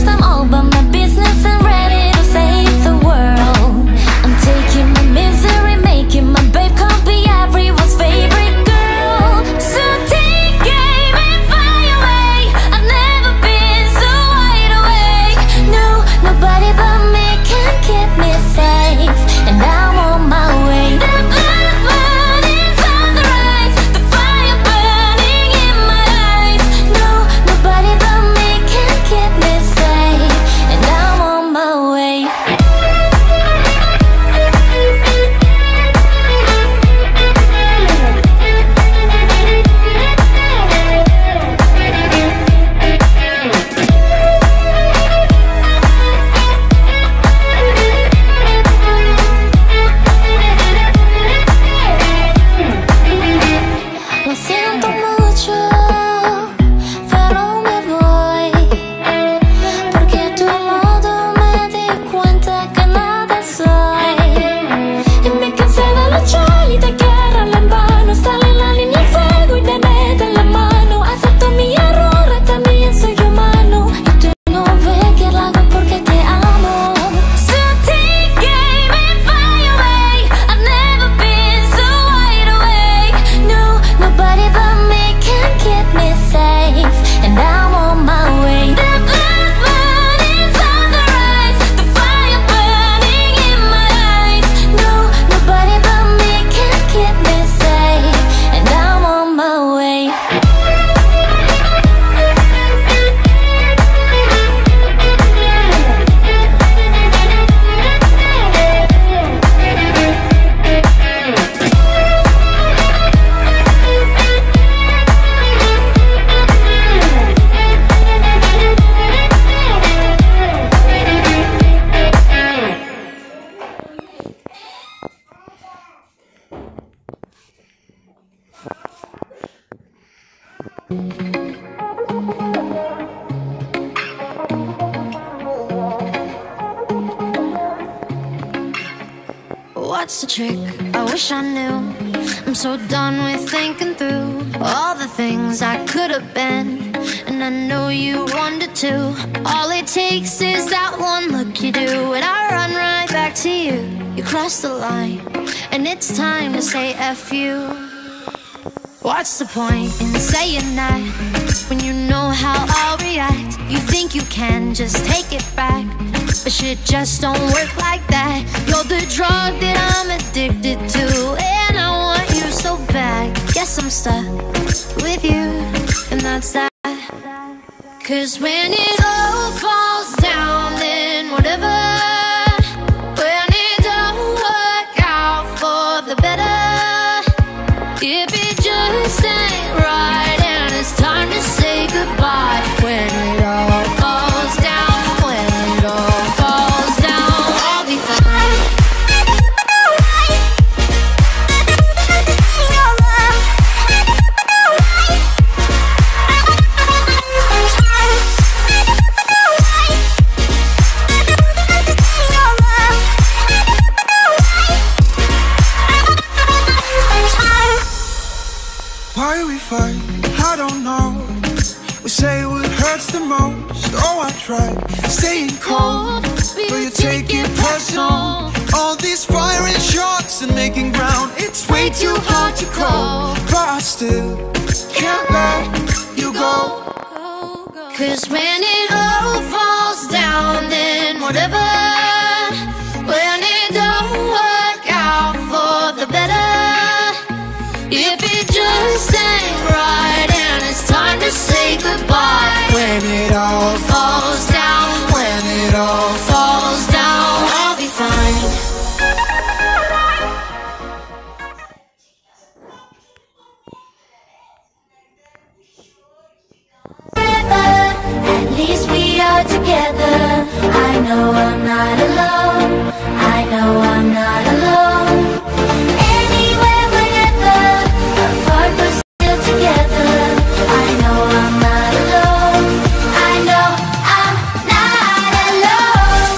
What's the trick? I wish I knew. I'm so done with thinking through all the things I could have been, and I know you wanted to. All it takes is that one look you do, and I run right back to you. You cross the line, and it's time to say F you. What's the point in saying that when you know how I'll react? You think you can just take it back, but shit just don't work like that. You're the drug that I'm addicted to, and I want you so bad. Guess I'm stuck with you, and that's that. Cause when it all falls down, then whatever. When it don't work out for the better, if it just ain't right and it's time to say goodbye. When it all falls down, when it all falls down, I'll be fine. Why we fight, I don't know. We say what hurts the most. Oh, I try staying cold, but you take it personal. All these firing shots and making ground, it's way too hard to call, but I still can't let you go. Cause when it all falls down, then whatever. When it don't work out for the better, if it just ain't right and it's time to say goodbye. When it all Falls down, when it all falls down, I'll be fine. At least we are together. I know I'm not alone. I know I'm not alone. Anywhere, whenever, apart but still together. I know I'm not alone. I know I'm not alone.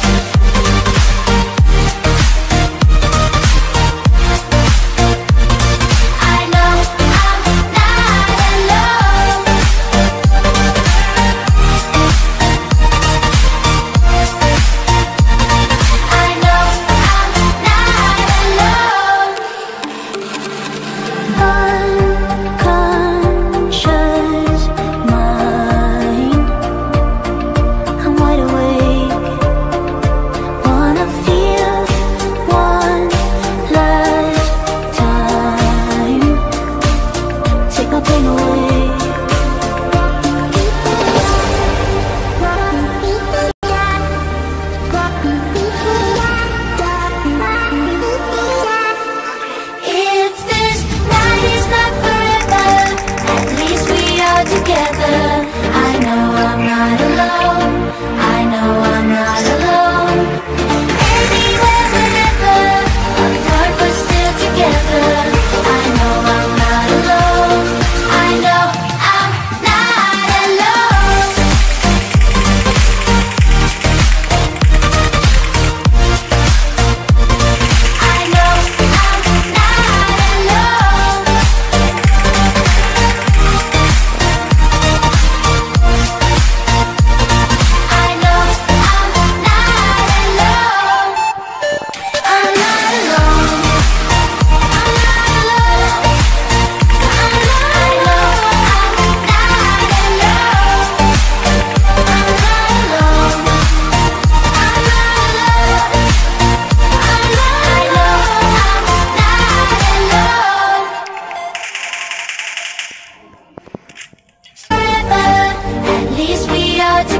I know I'm not alone.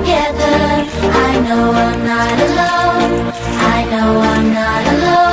together. I know I'm not alone. I know I'm not alone.